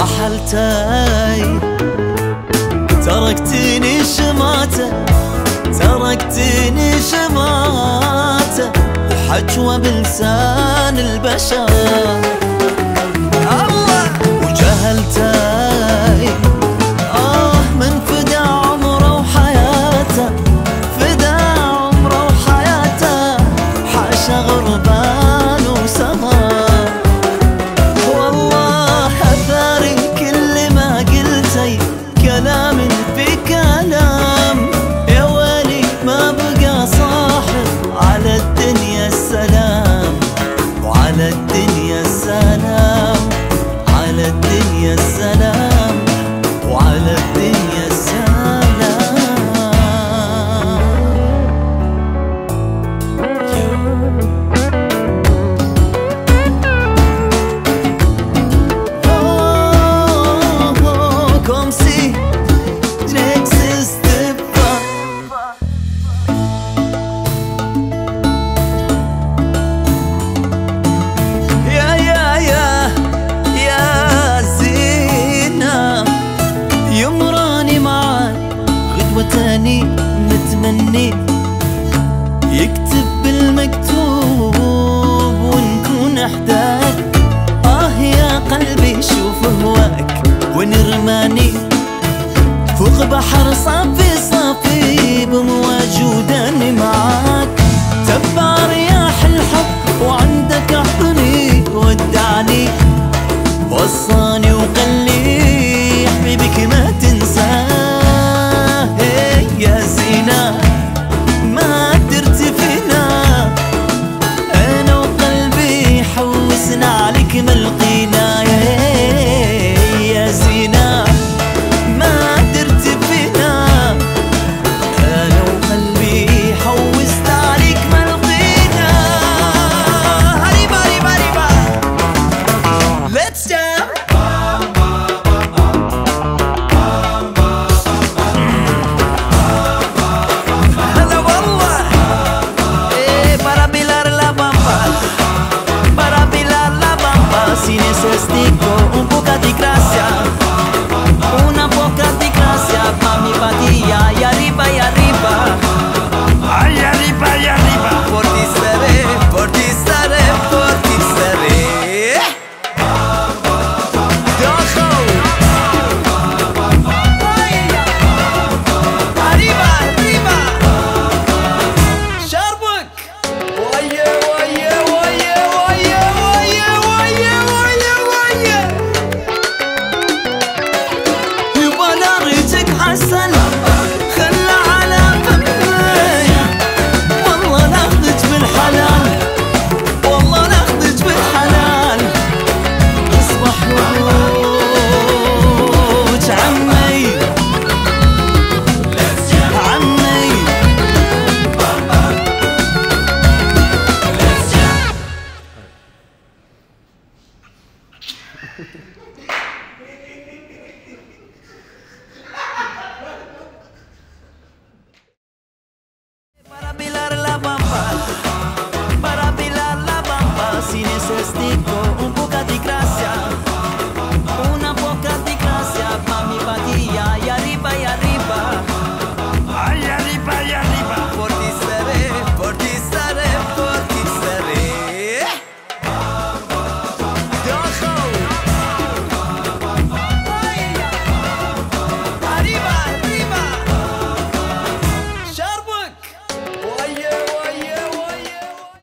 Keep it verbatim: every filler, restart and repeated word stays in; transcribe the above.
رحلتي تركتني شماتة، تركتني شماتة وحجوة بلسان البشر الله. وجهلتي آه من فدا عمره وحياته، فدا عمره وحياته، حاشا غربان وسهر. والله أثاري كل ما قلتي كلام في كلام، يا ويلي ما بقى صاحب على الدنيا السلام، وعلى الدنيا السلام، على الدنيا السلام، وعلى الدنيا السلام. Oh, oh, comme si je n'existais pas. يا يا يا يا زينة، يمراني معاك غدوة تاني متمني، يكتب بالمكتوب ونكون احداك. آه يا قلبي شوف هواك ونرماني فوق بحر صافي صافي بموت